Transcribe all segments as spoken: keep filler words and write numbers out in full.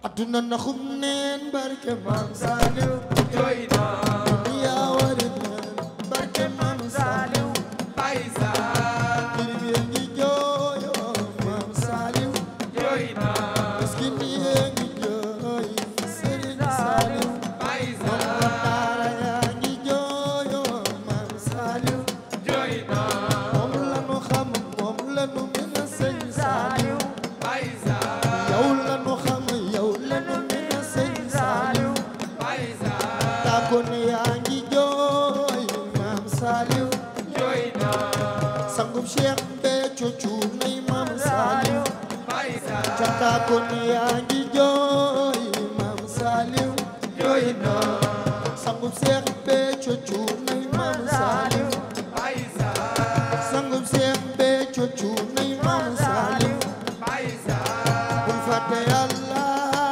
aduna naxum neen barke Maam Saliou jooy naa yaa wari neen barke Maam Saliou Baysa kirim yee ngi jooyo Maam Saliou jooy naa miskin yee ngi jooy Serigne Saliou Baysa daara yaa ngi jooyo Maam Saliou jooy naa moom lanu xam moom lanu mën a sëñ Saliou Baysa yow lanu xam yow lanu mën a sëñ Saliou Baysa tàggoon yaa ngi jooy Maam Saliou jooy naa sangub Cheikh Béthio Thioune nay Maam Saliou Baysa tàggoon yaa ngi jooy Maam Saliou jooy naa sangub Cheikh Béthio Thioune nay Maam Saliou Baysa sangub Cheikh Béthio Thioune nay Maam Saliou Baysa bul fàtte Yàlla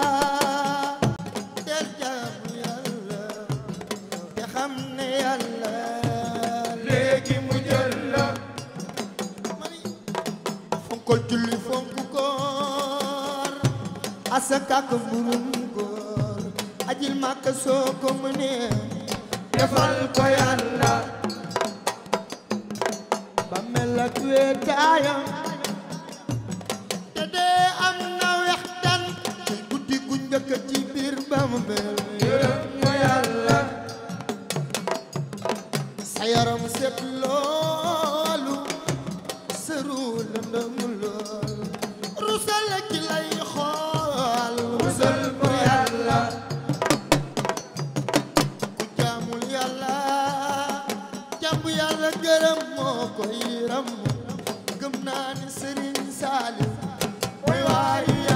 del jaamu Yàlla te xam ne Yàlla léegi mu jël la mani fonkol julli fonk koor asaka ak mburum koor ajil Makka soo ko mënee defal ko Yàlla ba mel ak wéetaayam te dee am na wextan ci guddi gu njëkk ci biir ba mu mel yërëm ñu Yàlla sa yaram set loolu sëru lëndëm lool rusal ki lay xool musal ko Yàlla ku jaamul Yàlla jaamu Yàlla gërëm moo koy ram gëm naa ni Serigne Saliou mooy waayu